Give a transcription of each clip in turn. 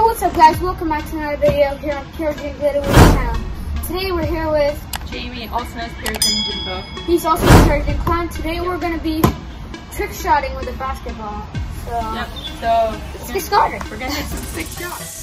What's up, guys? Welcome back to another video here on PRGN channel. Today we're here with Jaimey, also known as PRGN Jimbo. He's also a PRGN clown. Today we're going to be trick shotting with a basketball. So let's get started. We're going to hit some sick shots.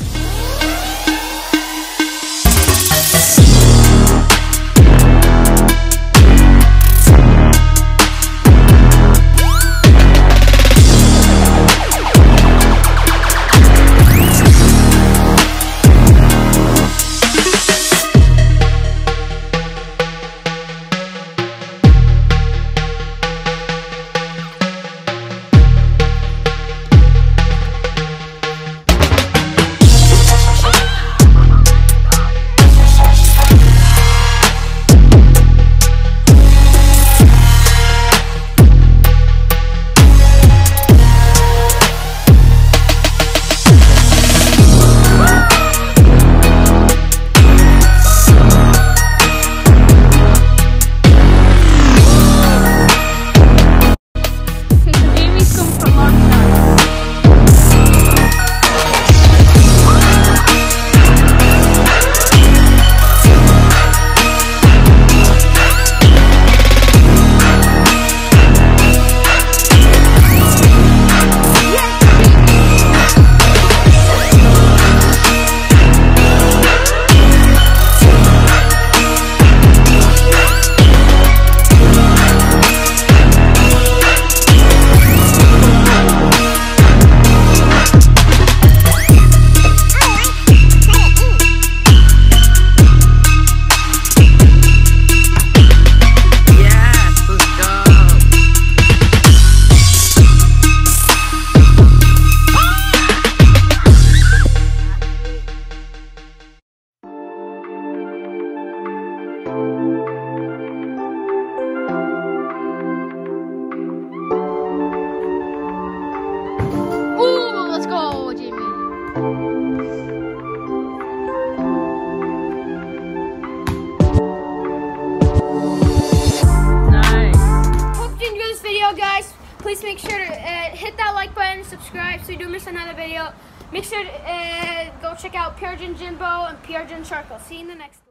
Let's go, Jaimey. Nice. Hope you enjoyed this video, guys. Please make sure to hit that like button, subscribe so you don't miss another video. Make sure to go check out PRGN Jimbo and PRGN Charcoal. See you in the next.